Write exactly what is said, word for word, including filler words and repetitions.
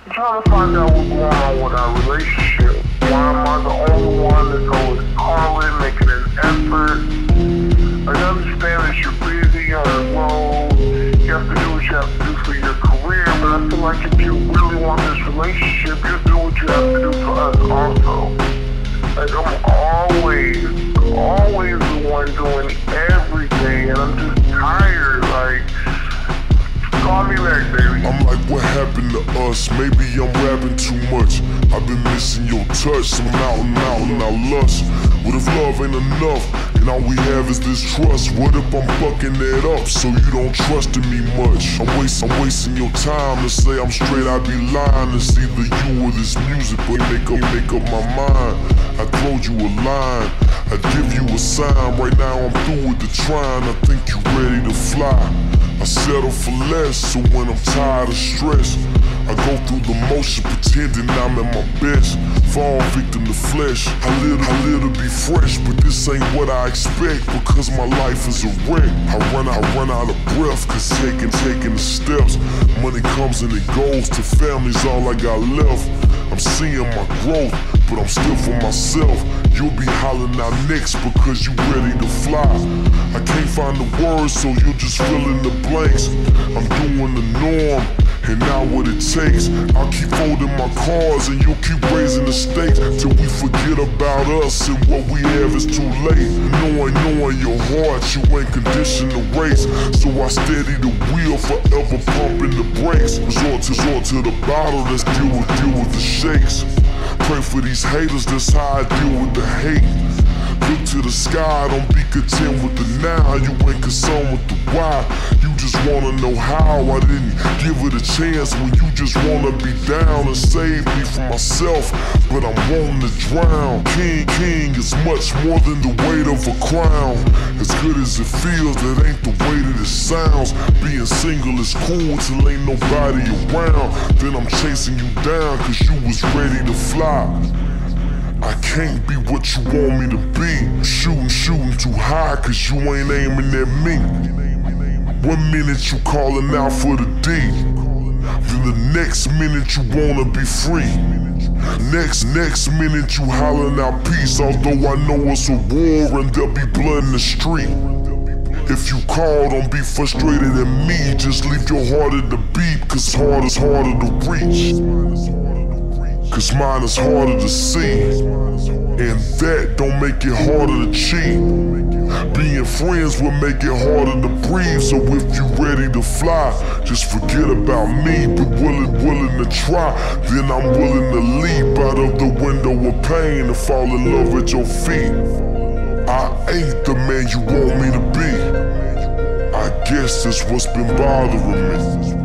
I'm trying to find out what's going on with our relationship. Why am I the only one that's always calling, making an effort? I understand that you're busy on the road. You have to do what you have to do for your career, but I feel like if you really want this relationship, you do what you have to do for us also. Like, I'm always, always the one doing everything, and I'm just tired. Like, call me back, baby. I'm like, what happened to us? Maybe I'm rapping too much. I've been missing your touch, so now I'm out and I lust. What if love ain't enough, and all we have is this trust? What if I'm fucking that up, so you don't trust in me much? I'm wasting, I'm wasting your time to say I'm straight, I'd be lying. It's either you or this music, but make up, make up my mind. I throw you a line, I give you a sign. Right now I'm through with the trying, I think you ready to fly. I settle for less, so when I'm tired of stress, I go through the motion pretending I'm at my best. Fall victim to flesh, I live, I live to be fresh, but this ain't what I expect, because my life is a wreck. I run, I run out of breath, cause taking, taking the steps. Money comes and it goes, to family's all I got left. I'm seeing my growth, but I'm still for myself. You'll be hollering out next because you ready to fly. I can't find the words, so you'll just fill in the blanks. I'm doing the norm, and now what it takes. I'll keep folding my cards, and you'll keep raising the stakes till we forget about us, and what we have is too late. Knowing, knowing your heart, you ain't conditioned to race, so I steady the wheel, forever pumping the brakes. Resort to, resort to the bottle, let's deal with, deal with the shakes. Pray for these haters, that's how I deal with the hate. Look to the sky, don't be content with the now. You ain't concerned with the why, you just wanna know how. I didn't give it a chance when you just wanna be down and save me from myself, but I'm wanting to drown. King, king is much more than the weight of a crown. As good as it feels, that ain't the way that it sounds. Being single is cool till ain't nobody around. Then I'm chasing you down cause you was ready to fly. I can't be what you want me to be. Shooting, shooting too high cause you ain't aiming at me. One minute you calling out for the D, then the next minute you wanna be free. Next, next minute you hollering out peace, although I know it's a war and there'll be blood in the street. If you call, don't be frustrated at me, just leave your heart at the beat, cause heart is harder to reach. Cause mine is harder to see, and that don't make it harder to cheat. Being friends will make it harder to breathe, so if you ready to fly, just forget about me, but willing, willing to try. Then I'm willing to leap out of the window of pain and fall in love at your feet. I ain't the man you want me to be, I guess that's what's been bothering me.